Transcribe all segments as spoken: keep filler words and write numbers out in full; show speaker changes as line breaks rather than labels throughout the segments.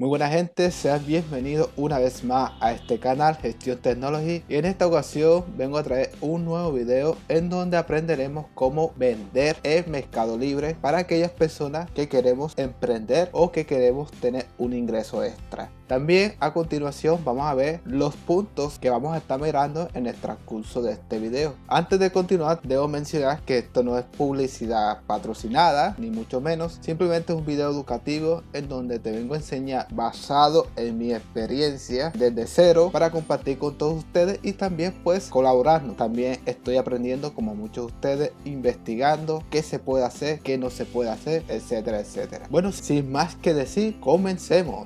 Muy buena gente, sean bienvenidos una vez más a este canal Gestión Technology, y en esta ocasión vengo a traer un nuevo video en donde aprenderemos cómo vender en Mercado Libre para aquellas personas que queremos emprender o que queremos tener un ingreso extra. También a continuación vamos a ver los puntos que vamos a estar mirando en el transcurso de este video. Antes de continuar debo mencionar que esto no es publicidad patrocinada ni mucho menos, simplemente es un video educativo en donde te vengo a enseñar basado en mi experiencia desde cero para compartir con todos ustedes y también pues colaborarnos. También estoy aprendiendo como muchos de ustedes, investigando qué se puede hacer, qué no se puede hacer, etcétera, etcétera. Bueno, sin más que decir, comencemos.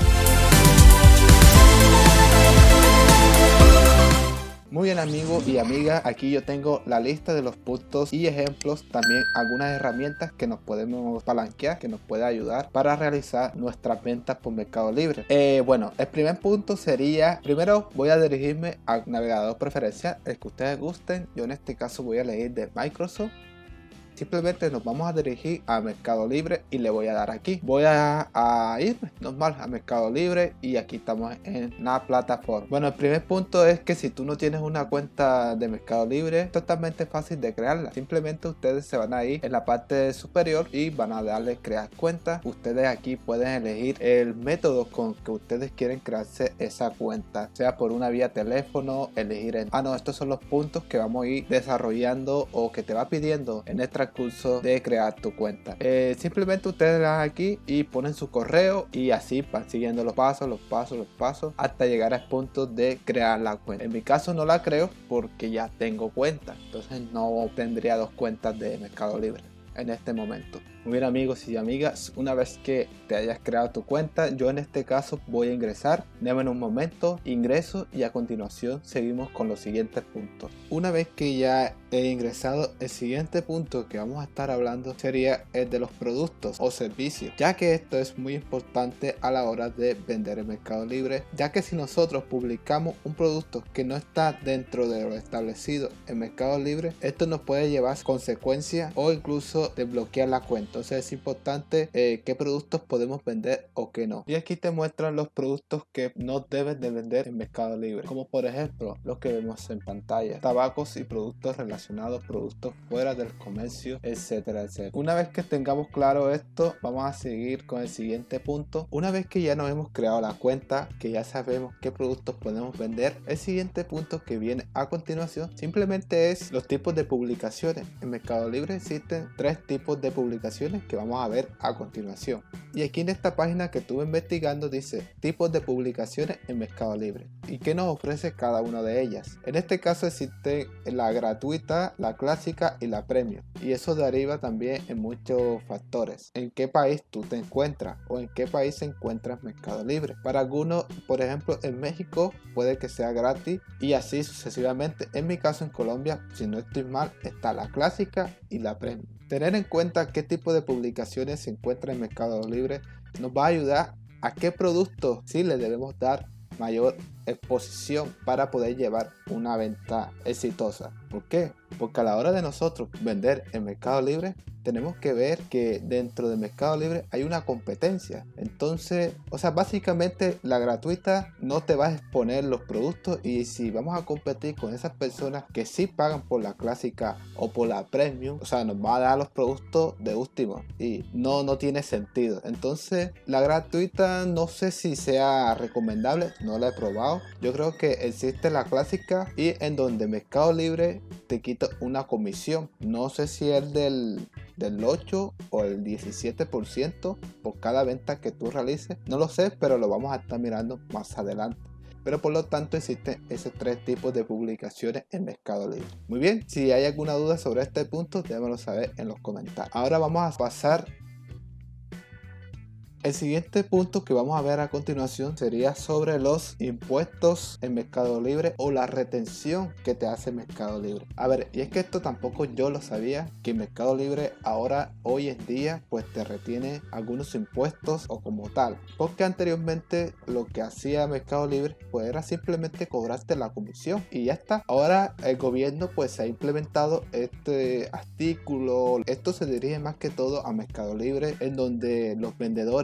Muy bien amigos y amigas, aquí yo tengo la lista de los puntos y ejemplos, también algunas herramientas que nos podemos palanquear, que nos puede ayudar para realizar nuestras ventas por Mercado Libre. Eh, bueno, el primer punto sería, primero voy a dirigirme al navegador preferencial, el que ustedes gusten. Yo en este caso voy a elegir de Microsoft. Simplemente nos vamos a dirigir a Mercado Libre y le voy a dar aquí. Voy a, a ir normal a Mercado Libre y aquí estamos en la plataforma. Bueno, el primer punto es que si tú no tienes una cuenta de Mercado Libre, es totalmente fácil de crearla. Simplemente ustedes se van a ir en la parte superior y van a darle crear cuenta. Ustedes aquí pueden elegir el método con que ustedes quieren crearse esa cuenta, sea por una vía teléfono, elegir el... Ah, no, estos son los puntos que vamos a ir desarrollando o que te va pidiendo en esta curso de crear tu cuenta. Eh, simplemente ustedes le dan aquí y ponen su correo y así van siguiendo los pasos, los pasos, los pasos hasta llegar al punto de crear la cuenta. En mi caso no la creo porque ya tengo cuenta, entonces no tendría dos cuentas de Mercado Libre en este momento. Muy bien amigos y amigas, una vez que te hayas creado tu cuenta, yo en este caso voy a ingresar. Déjenme un momento, ingreso y a continuación seguimos con los siguientes puntos. Una vez que ya he ingresado, el siguiente punto que vamos a estar hablando sería el de los productos o servicios, ya que esto es muy importante a la hora de vender en Mercado Libre, ya que si nosotros publicamos un producto que no está dentro de lo establecido en Mercado Libre, esto nos puede llevar consecuencias o incluso desbloquear la cuenta. Entonces es importante eh, qué productos podemos vender o qué no. Y aquí te muestran los productos que no debes de vender en Mercado Libre, como por ejemplo los que vemos en pantalla: tabacos y productos relacionados, productos fuera del comercio, etcétera, etcétera. Una vez que tengamos claro esto, vamos a seguir con el siguiente punto. Una vez que ya nos hemos creado la cuenta, que ya sabemos qué productos podemos vender, el siguiente punto que viene a continuación simplemente es los tipos de publicaciones. En Mercado Libre existen tres tipos de publicaciones que vamos a ver a continuación, y aquí en esta página que estuve investigando dice tipos de publicaciones en Mercado Libre y qué nos ofrece cada una de ellas. En este caso existe la gratuita, la clásica y la premium, y eso deriva también en muchos factores: en qué país tú te encuentras o en qué país se encuentra Mercado Libre. Para algunos, por ejemplo en México, puede que sea gratis y así sucesivamente. En mi caso en Colombia, si no estoy mal, está la clásica y la premium. Tener en cuenta qué tipo de publicaciones se encuentra en Mercado Libre nos va a ayudar a qué productos sí le debemos dar mayor exposición para poder llevar una venta exitosa. ¿Por qué? Porque a la hora de nosotros vender en Mercado Libre, tenemos que ver que dentro de Mercado Libre hay una competencia. Entonces, o sea, básicamente la gratuita no te va a exponer los productos, y si vamos a competir con esas personas que sí pagan por la clásica o por la premium, o sea, nos va a dar los productos de último y no, no tiene sentido. Entonces, la gratuita no sé si sea recomendable, no la he probado. Yo creo que existe la clásica y en donde Mercado Libre te quita una comisión. No sé si es del, del ocho o el diecisiete por ciento por cada venta que tú realices. No lo sé, pero lo vamos a estar mirando más adelante. Pero por lo tanto existen esos tres tipos de publicaciones en Mercado Libre. Muy bien, si hay alguna duda sobre este punto, déjamelo saber en los comentarios. Ahora vamos a pasar. El siguiente punto que vamos a ver a continuación sería sobre los impuestos en Mercado Libre o la retención que te hace Mercado Libre. A ver, y es que esto tampoco yo lo sabía, que Mercado Libre ahora, hoy en día, pues te retiene algunos impuestos o como tal. Porque anteriormente lo que hacía Mercado Libre pues era simplemente cobrarte la comisión y ya está. Ahora el gobierno pues ha implementado este artículo. Esto se dirige más que todo a Mercado Libre, en donde los vendedores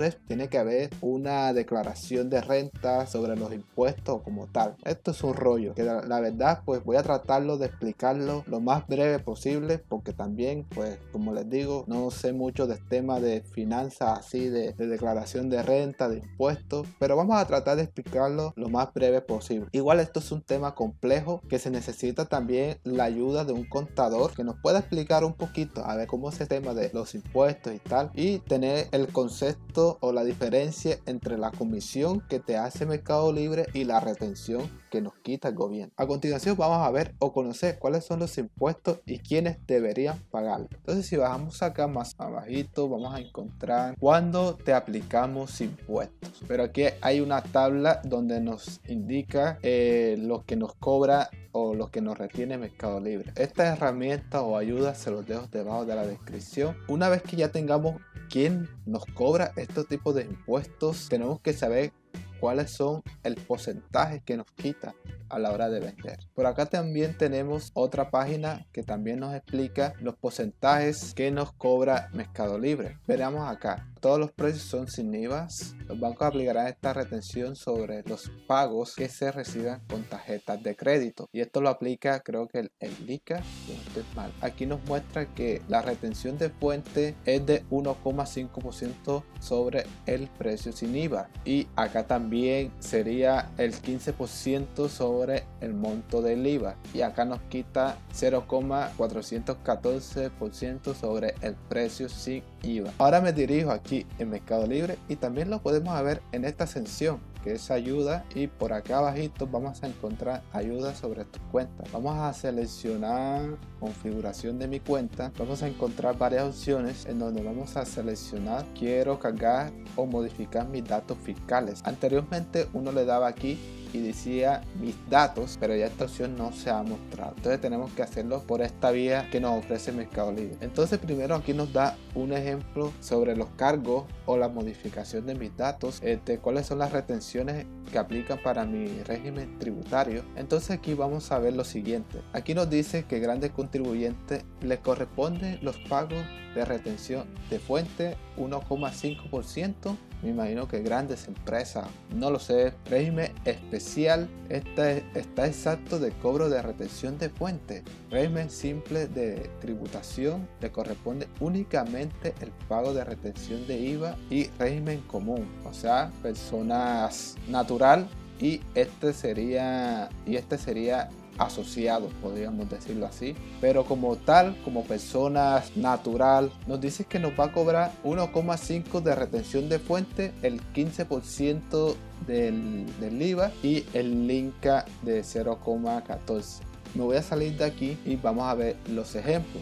pues tiene que haber una declaración de renta sobre los impuestos como tal. Esto es un rollo que la, la verdad pues voy a tratarlo de explicarlo lo más breve posible, porque también pues como les digo no sé mucho del tema de finanzas así de, de declaración de renta, de impuestos, pero vamos a tratar de explicarlo lo más breve posible. Igual esto es un tema complejo que se necesita también la ayuda de un contador que nos pueda explicar un poquito a ver cómo es el tema de los impuestos y tal, y tener el concepto o la diferencia entre la comisión que te hace Mercado Libre y la retención que nos quita el gobierno. A continuación vamos a ver o conocer cuáles son los impuestos y quiénes deberían pagarlos. Entonces si bajamos acá más abajito vamos a encontrar cuándo te aplicamos impuestos, pero aquí hay una tabla donde nos indica eh, lo que nos cobra o lo que nos retiene Mercado Libre. Esta herramienta o ayuda se los dejo debajo de la descripción. Una vez que ya tengamos quién nos cobra estos tipos de impuestos, tenemos que saber cuáles son el porcentaje que nos quita a la hora de vender. Por acá también tenemos otra página que también nos explica los porcentajes que nos cobra Mercado Libre. Veremos acá. Todos los precios son sin I V A. Los bancos aplicarán esta retención sobre los pagos que se reciban con tarjetas de crédito. Y esto lo aplica, creo que el, el L I C A, si no estoy mal. Aquí nos muestra que la retención de fuente es de uno coma cinco por ciento sobre el precio sin I V A. Y acá también sería el quince por ciento sobre el monto del I V A. Y acá nos quita cero coma cuatrocientos catorce por ciento sobre el precio sin I V A. Ahora me dirijo aquí en Mercado Libre y también lo podemos ver en esta sección que es ayuda, y por acá abajito vamos a encontrar ayuda sobre tu cuenta. Vamos a seleccionar configuración de mi cuenta. Vamos a encontrar varias opciones en donde vamos a seleccionar quiero cargar o modificar mis datos fiscales. Anteriormente uno le daba aquí y decía mis datos, pero ya esta opción no se ha mostrado, entonces tenemos que hacerlo por esta vía que nos ofrece Mercado Libre. Entonces primero aquí nos da un ejemplo sobre los cargos o la modificación de mis datos, este, cuáles son las retenciones que aplican para mi régimen tributario. Entonces aquí vamos a ver lo siguiente. Aquí nos dice que grandes contribuyentes les corresponden los pagos de retención de fuente uno coma cinco por ciento. Me imagino que grandes empresas, no lo sé. Régimen especial, esta está exacto de cobro de retención de fuente. Régimen simple de tributación, le corresponde únicamente el pago de retención de I V A. Y régimen común, o sea, personas natural, y este sería y este sería asociados, podríamos decirlo así, pero como tal, como personas natural, nos dice que nos va a cobrar uno coma cinco de retención de fuente, el quince por ciento del, del I V A y el Inca de cero coma catorce. Me voy a salir de aquí y vamos a ver los ejemplos.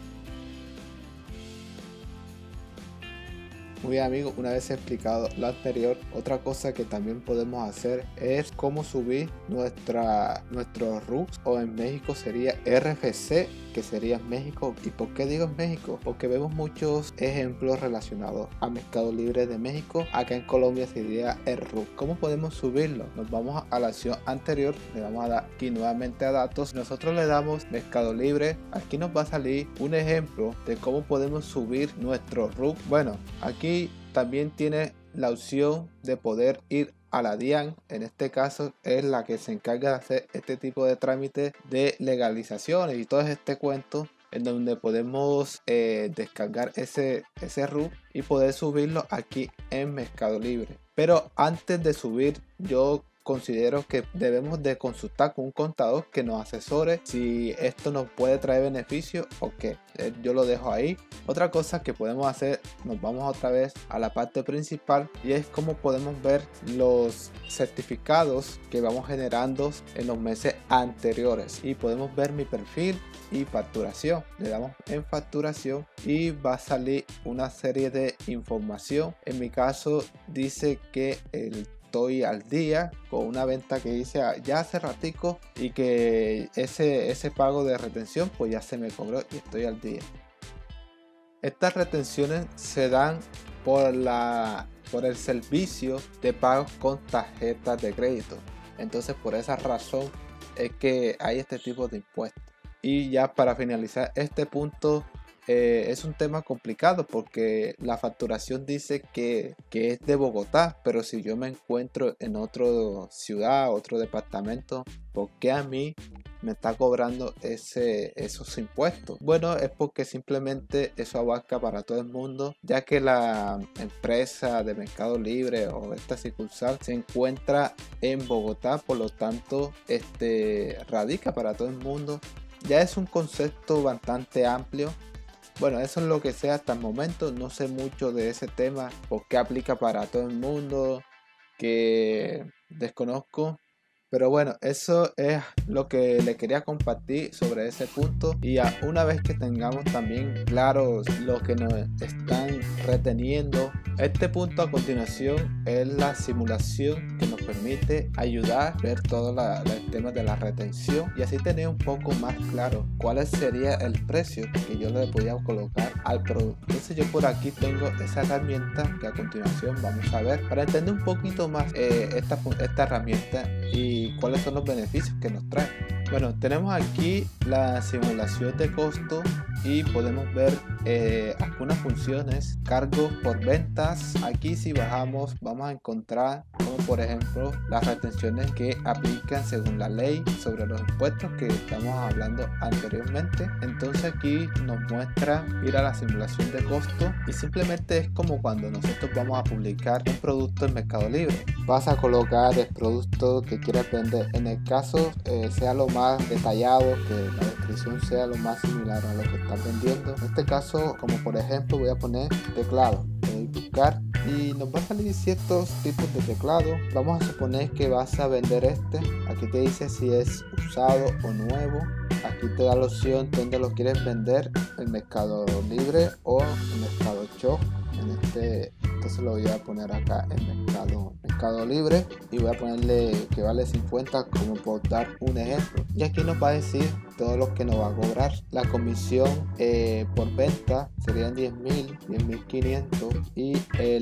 Muy bien amigos, una vez explicado lo anterior, otra cosa que también podemos hacer es cómo subir nuestra, nuestro R U C, o en México sería R F C, que sería México. ¿Y por qué digo en México? Porque vemos muchos ejemplos relacionados a Mercado Libre de México. Acá en Colombia sería el R U C. ¿Cómo podemos subirlo? Nos vamos a la acción anterior, le vamos a dar aquí nuevamente a datos. Nosotros le damos Mercado Libre. Aquí nos va a salir un ejemplo de cómo podemos subir nuestro R U C. Bueno, aquí también tiene la opción de poder ir a la DIAN. En este caso es la que se encarga de hacer este tipo de trámites de legalizaciones y todo este cuento, en donde podemos eh, descargar ese, ese R U C y poder subirlo aquí en Mercado Libre. Pero antes de subir, yo considero que debemos de consultar con un contador que nos asesore si esto nos puede traer beneficio o qué. Yo lo dejo ahí. Otra cosa que podemos hacer, nos vamos otra vez a la parte principal, y es cómo podemos ver los certificados que vamos generando en los meses anteriores, y podemos ver mi perfil y facturación. Le damos en facturación y va a salir una serie de información. En mi caso dice que el estoy al día con una venta que hice ya hace ratico, y que ese, ese pago de retención pues ya se me cobró y estoy al día. Estas retenciones se dan por, la, por el servicio de pagos con tarjetas de crédito. Entonces por esa razón es que hay este tipo de impuestos. Y ya para finalizar este punto, eh, es un tema complicado porque la facturación dice que, que es de Bogotá, pero si yo me encuentro en otra ciudad, otro departamento, ¿por qué a mí me está cobrando ese, esos impuestos? Bueno, es porque simplemente eso abarca para todo el mundo, ya que la empresa de Mercado Libre o esta sucursal se encuentra en Bogotá, por lo tanto este, radica para todo el mundo. Ya es un concepto bastante amplio. Bueno, eso es lo que sé hasta el momento. No sé mucho de ese tema, por qué aplica para todo el mundo, que desconozco. Pero bueno, eso es lo que le quería compartir sobre ese punto. Y ya una vez que tengamos también claros lo que nos están reteniendo, este punto a continuación es la simulación que nos permite ayudar a ver todo la, la, el tema de la retención y así tener un poco más claro cuál sería el precio que yo le podía colocar al producto. Entonces yo por aquí tengo esa herramienta que a continuación vamos a ver para entender un poquito más eh, esta, esta herramienta y cuáles son los beneficios que nos trae. Bueno, tenemos aquí la simulación de costo y podemos ver eh, algunas funciones, cargos por ventas. Aquí si bajamos vamos a encontrar como por ejemplo las retenciones que aplican según la ley sobre los impuestos que estamos hablando anteriormente. Entonces aquí nos muestra ir a la simulación de costo y simplemente es como cuando nosotros vamos a publicar un producto en Mercado Libre. Vas a colocar el producto que quieres vender. En el caso eh, sea lo más detallado, que la descripción sea lo más similar a lo que estás vendiendo. En este caso, como por ejemplo, voy a poner teclado. Voy a buscar y nos va a salir ciertos tipos de teclado. Vamos a suponer que vas a vender este. Aquí te dice si es usado o nuevo. Aquí te da la opción donde lo quieres vender, el Mercado Libre o el Mercado Shop. En este, entonces lo voy a poner acá en Mercado, Mercado Libre y voy a ponerle que vale cincuenta como por dar un ejemplo. Y aquí nos va a decir todo lo que nos va a cobrar. La comisión eh, por venta serían diez mil, diez mil quinientos y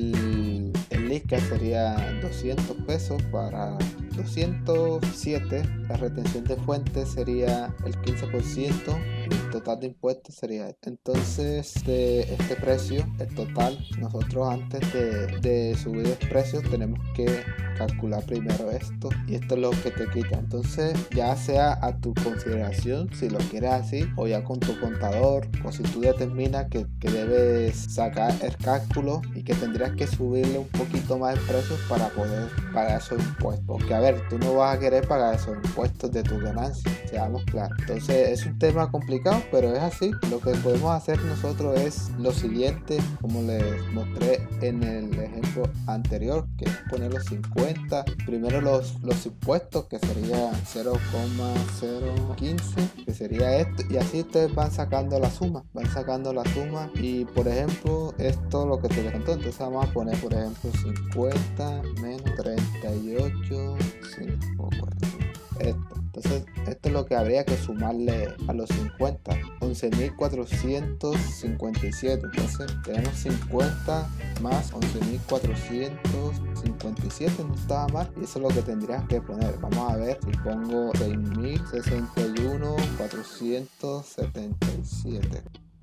el, el lica sería doscientos pesos para doscientos siete. La retención de fuentes sería el quince por ciento y el total de impuestos sería este. Entonces de este precio, el total, nosotros antes de, de subir el precio tenemos que calcular primero esto y esto es lo que te quita. Entonces ya sea a tu consideración si lo quieres así o ya con tu contador o si tú determinas que, que debes sacar el cálculo y que tendrías que subirle un poquito más el precio para poder pagar esos impuestos, porque a ver, tú no vas a querer pagar esos impuestos de tus ganancias, seamos claros. Entonces es un tema complicado, pero es así. Lo que podemos hacer nosotros es lo siguiente, como les mostré en el ejemplo anterior, que es poner los cincuenta, primero los, los impuestos que sería cero coma cero quince, que sería esto, y así ustedes van sacando la suma, van sacando la suma y por ejemplo esto lo que te levantó. Entonces vamos a poner por ejemplo cincuenta menos treinta y ocho, cinco, esto. Entonces esto es lo que habría que sumarle a los cincuenta, once mil cuatrocientos cincuenta y siete. Entonces tenemos cincuenta más once mil cuatrocientos cincuenta y siete, no estaba mal, y eso es lo que tendrías que poner. Vamos a ver si pongo seis mil sesenta y uno cuatrocientos setenta y siete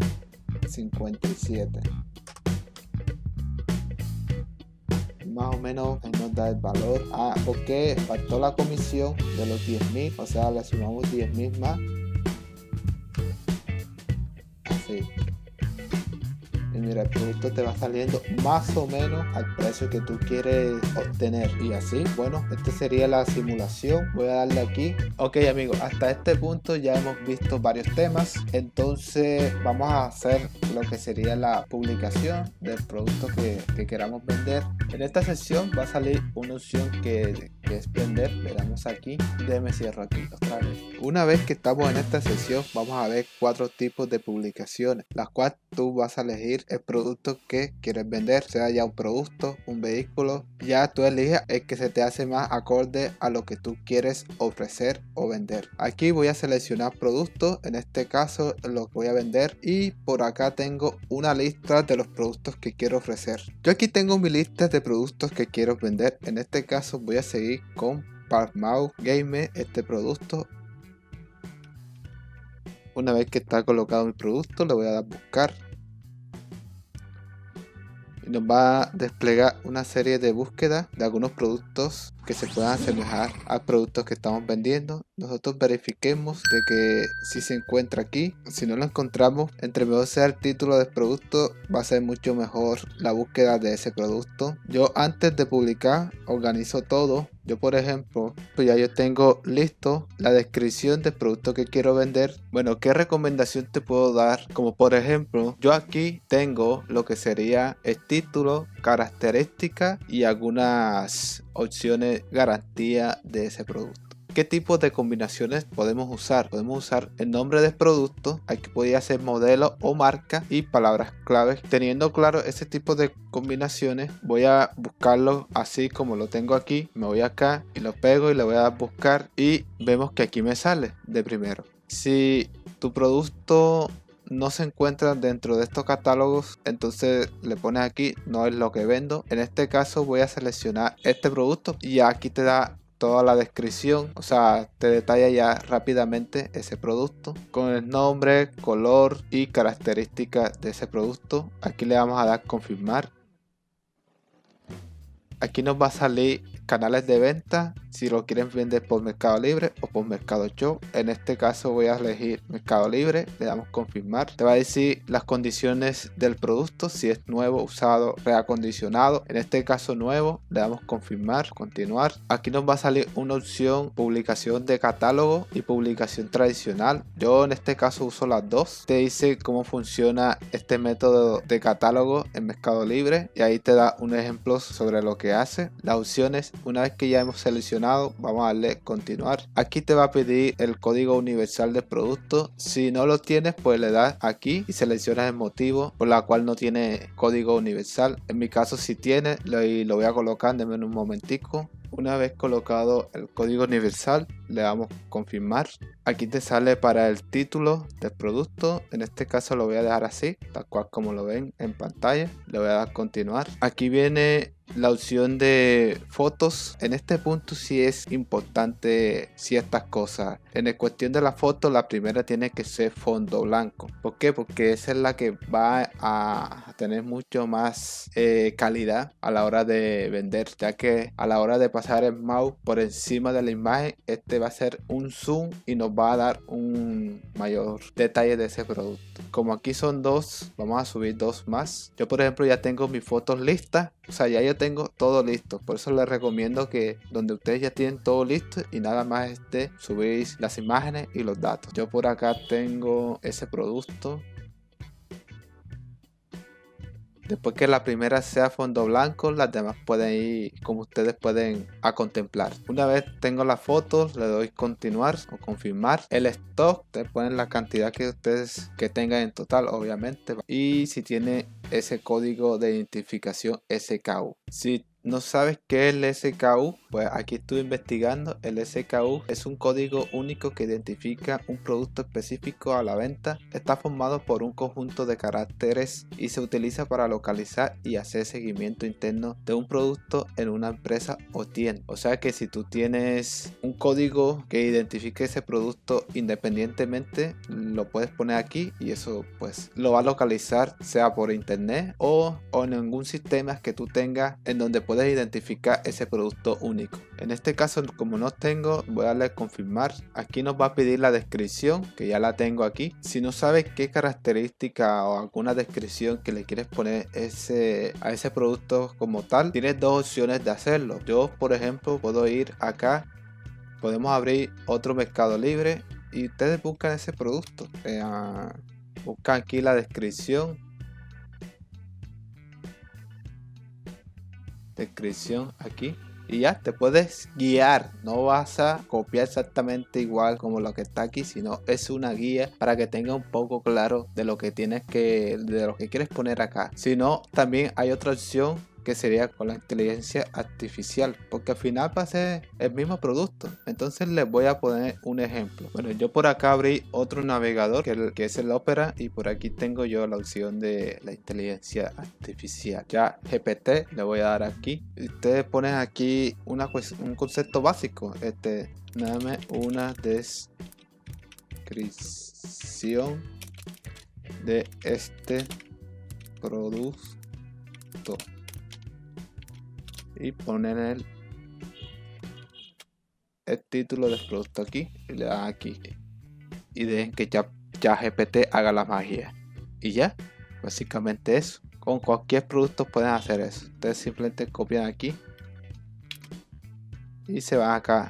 cincuenta y siete. Más o menos nos da el valor. Ah, porque faltó la comisión de los diez mil, o sea, le sumamos diez mil más. Así. Y mira, el producto te va saliendo más o menos al precio que tú quieres obtener. Y así, bueno, esta sería la simulación. Voy a darle aquí. Ok amigos, hasta este punto ya hemos visto varios temas. Entonces vamos a hacer lo que sería la publicación del producto que, que queramos vender. En esta sección va a salir una opción que, que es vender. Le damos aquí. Déjame cierro aquí otra vez. Una vez que estamos en esta sección, vamos a ver cuatro tipos de publicaciones, las cuales tú vas a elegir el producto que quieres vender, sea ya un producto, un vehículo. Ya tú eliges el que se te hace más acorde a lo que tú quieres ofrecer o vender. Aquí voy a seleccionar productos, en este caso los voy a vender, y por acá tengo una lista de los productos que quiero ofrecer. Yo aquí tengo mi lista de productos que quiero vender. En este caso voy a seguir con Paramount Game, este producto. Una vez que está colocado mi producto, le voy a dar buscar. Y nos va a desplegar una serie de búsquedas de algunos productos que se puedan asemejar a productos que estamos vendiendo. Nosotros verifiquemos de que si se encuentra aquí. Si no lo encontramos, entre mejor sea el título del producto, va a ser mucho mejor la búsqueda de ese producto. Yo antes de publicar organizo todo. Yo por ejemplo, pues ya yo tengo listo la descripción del producto que quiero vender. Bueno, ¿qué recomendación te puedo dar? Como por ejemplo, yo aquí tengo lo que sería el título, características y algunas opciones garantía de ese producto. ¿Qué tipo de combinaciones podemos usar? Podemos usar el nombre del producto, aquí podría ser modelo o marca y palabras claves. Teniendo claro ese tipo de combinaciones, voy a buscarlo así como lo tengo aquí. Me voy acá y lo pego y le voy a dar buscar y vemos que aquí me sale de primero. Si tu producto no se encuentra dentro de estos catálogos, entonces le pones aquí no es lo que vendo. En este caso voy a seleccionar este producto y aquí te da toda la descripción, o sea, te detalla ya rápidamente ese producto con el nombre, color y características de ese producto. Aquí le vamos a dar confirmar. Aquí nos va a salir canales de venta, si lo quieren vender por Mercado Libre o por Mercado Shop. En este caso voy a elegir Mercado Libre, le damos confirmar. Te va a decir las condiciones del producto, si es nuevo, usado, reacondicionado. En este caso nuevo, le damos confirmar, continuar. Aquí nos va a salir una opción publicación de catálogo y publicación tradicional. Yo en este caso uso las dos. Te dice cómo funciona este método de catálogo en Mercado Libre y ahí te da un ejemplo sobre lo que hace. Las opciones, una vez que ya hemos seleccionado, vamos a darle continuar. Aquí te va a pedir el código universal del producto. Si no lo tienes, pues le das aquí y seleccionas el motivo por la cual no tiene código universal. En mi caso si tiene, lo, lo voy a colocar, denme un momentico. Una vez colocado el código universal, le damos confirmar. Aquí te sale para el título del producto. En este caso lo voy a dejar así, tal cual como lo ven en pantalla. Le voy a dar continuar. Aquí viene la opción de fotos. En este punto sí es importante ciertas cosas. En la cuestión de la foto, la primera tiene que ser fondo blanco. ¿Por qué? Porque esa es la que va a tener mucho más eh, calidad a la hora de vender, ya que a la hora de pasar el mouse por encima de la imagen, este va a ser un zoom y nos va a dar un mayor detalle de ese producto. Como aquí son dos, vamos a subir dos más. Yo por ejemplo ya tengo mis fotos listas, o sea, ya yo tengo todo listo. Por eso les recomiendo que donde ustedes ya tienen todo listo y nada más esté, subís las imágenes y los datos. Yo por acá tengo ese producto. Después que la primera sea fondo blanco, las demás pueden ir como ustedes pueden a contemplar. Una vez tengo las fotos, le doy continuar o confirmar. El stock, te ponen la cantidad que ustedes que tengan en total, obviamente. Y si tiene ese código de identificación S K U. Si no sabes qué es el S K U, pues aquí estuve investigando. El S K U es un código único que identifica un producto específico a la venta. Está formado por un conjunto de caracteres y se utiliza para localizar y hacer seguimiento interno de un producto en una empresa o tienda. O sea que si tú tienes un código que identifique ese producto independientemente, lo puedes poner aquí y eso pues lo va a localizar, sea por internet o, o en algún sistema que tú tengas en donde puedes identificar ese producto único. En este caso, como no tengo, voy a darle a confirmar. Aquí nos va a pedir la descripción, que ya la tengo aquí. Si no sabes qué característica o alguna descripción que le quieres poner ese, a ese producto como tal, tienes dos opciones de hacerlo. Yo, por ejemplo, puedo ir acá, podemos abrir otro Mercado Libre y ustedes buscan ese producto. Eh, buscan aquí la descripción. Descripción aquí y ya te puedes guiar, no vas a copiar exactamente igual como lo que está aquí, sino es una guía para que tenga un poco claro de lo que tienes que de lo que quieres poner acá. Si no, también hay otra opción que sería con la inteligencia artificial, porque al final va a ser el mismo producto. Entonces les voy a poner un ejemplo. Bueno, yo por acá abrí otro navegador que, el, que es el Opera y por aquí tengo yo la opción de la inteligencia artificial. Ya G P T le voy a dar aquí. Y ustedes ponen aquí una, un concepto básico. Este, dame una descripción descripción de este producto y poner el, el título del producto aquí y le dan aquí y dejen que ya ChatGPT haga la magia y ya, básicamente eso. Con cualquier producto pueden hacer eso. Ustedes simplemente copian aquí y se van acá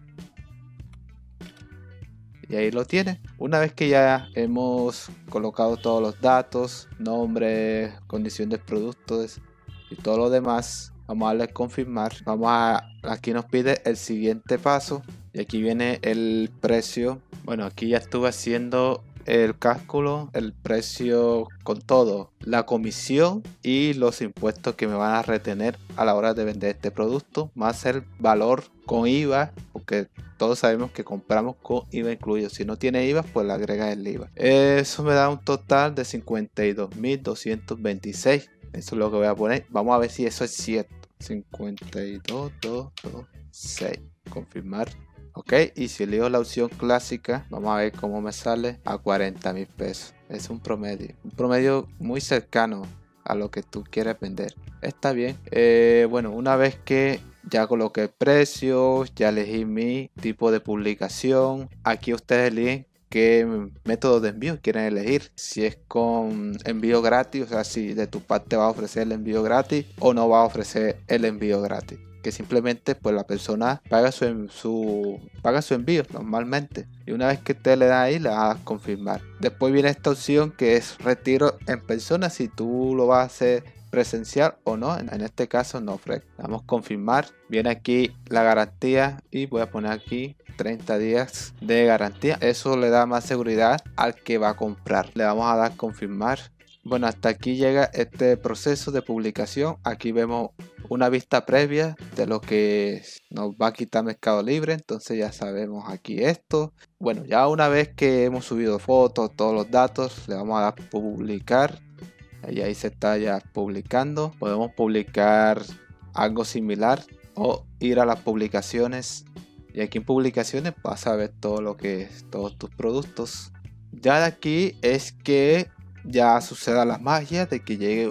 y ahí lo tienen. Una vez que ya hemos colocado todos los datos, nombre, condición del producto y todo lo demás, vamos a darle a confirmar. Vamos a, aquí nos pide el siguiente paso y aquí viene el precio. Bueno, aquí ya estuve haciendo el cálculo, el precio con todo, la comisión y los impuestos que me van a retener a la hora de vender este producto, más el valor con I V A, porque todos sabemos que compramos con I V A incluido. Si no tiene I V A, pues le agrega el I V A. Eso me da un total de cincuenta y dos mil doscientos veintiséis. Eso es lo que voy a poner. Vamos a ver si eso es cierto. cincuenta y dos mil doscientos veintiséis. Confirmar. Ok, y si elijo la opción clásica, vamos a ver cómo me sale a cuarenta mil pesos. Es un promedio, un promedio muy cercano a lo que tú quieres vender. Está bien. Eh, bueno, una vez que ya coloqué el precio, ya elegí mi tipo de publicación, aquí ustedes eligen qué método de envío quieren elegir. Si es con envío gratis, o sea, si de tu parte va a ofrecer el envío gratis o no va a ofrecer el envío gratis. Que simplemente pues la persona paga su, su, paga su envío normalmente y una vez que usted le da ahí le va a confirmar. Después viene esta opción que es retiro en persona, si tú lo vas a hacer presencial o no. En este caso no, Fred. Vamos a confirmar. Viene aquí la garantía y voy a poner aquí treinta días de garantía. Eso le da más seguridad al que va a comprar. Le vamos a dar confirmar. Bueno, hasta aquí llega este proceso de publicación. Aquí vemos una vista previa de lo que nos va a quitar Mercado Libre. Entonces ya sabemos aquí esto. Bueno, ya una vez que hemos subido fotos, todos los datos, le vamos a dar publicar. Y ahí se está ya publicando. Podemos publicar algo similar o ir a las publicaciones. Y aquí en publicaciones vas a ver todo lo que es, todos tus productos. Ya de aquí es que ya suceda la magia de que llegue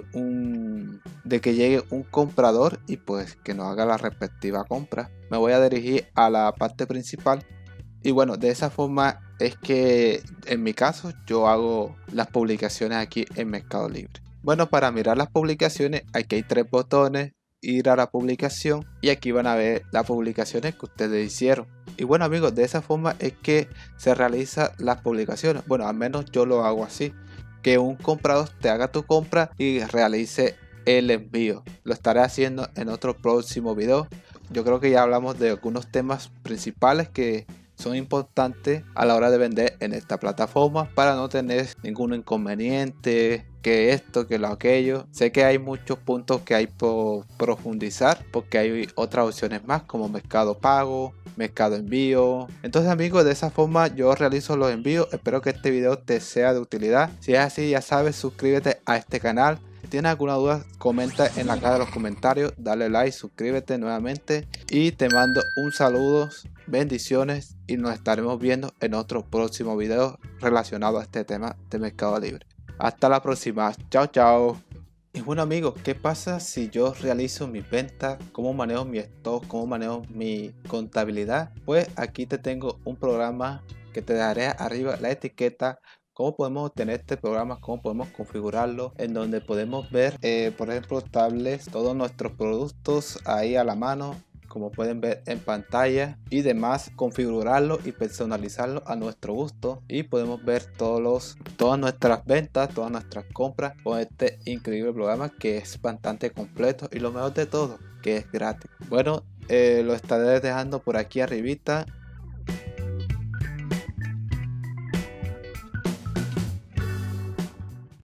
un de que llegue un comprador y pues que nos haga la respectiva compra. Me voy a dirigir a la parte principal y bueno, de esa forma es que en mi caso yo hago las publicaciones aquí en Mercado Libre. Bueno, para mirar las publicaciones aquí hay tres botones: ir a la publicación, y aquí van a ver las publicaciones que ustedes hicieron. Y bueno amigos, de esa forma es que se realizan las publicaciones. Bueno, al menos yo lo hago así, que un comprador te haga tu compra y realice el envío. Lo estaré haciendo en otro próximo video. Yo creo que ya hablamos de algunos temas principales que son importantes a la hora de vender en esta plataforma para no tener ningún inconveniente, que esto, que lo aquello. Sé que hay muchos puntos que hay por profundizar porque hay otras opciones más como Mercado Pago, Mercado Envío. Entonces amigos, de esa forma yo realizo los envíos. Espero que este video te sea de utilidad. Si es así, ya sabes, suscríbete a este canal. Si tienes alguna duda, comenta en la caja de los comentarios, dale like, suscríbete nuevamente y te mando un saludo, bendiciones y nos estaremos viendo en otro próximo video relacionado a este tema de Mercado Libre. Hasta la próxima, chao chao. Y bueno amigos, ¿qué pasa si yo realizo mis ventas? ¿Cómo manejo mi stock? ¿Cómo manejo mi contabilidad? Pues aquí te tengo un programa que te dejaré arriba la etiqueta. Cómo podemos obtener este programa, cómo podemos configurarlo, en donde podemos ver, eh, por ejemplo, tablets, todos nuestros productos ahí a la mano, como pueden ver en pantalla, y demás, configurarlo y personalizarlo a nuestro gusto, y podemos ver todos los, todas nuestras ventas, todas nuestras compras con este increíble programa que es bastante completo y lo mejor de todo, que es gratis. Bueno, eh, lo estaré dejando por aquí arribita